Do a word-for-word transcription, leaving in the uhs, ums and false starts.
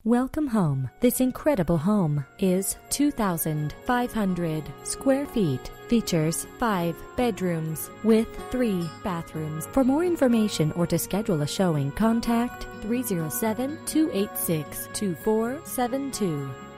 Welcome home. This incredible home is two thousand five hundred square feet. Features five bedrooms with three bathrooms. For more information or to schedule a showing, contact three oh seven, two eight six, two four seven two.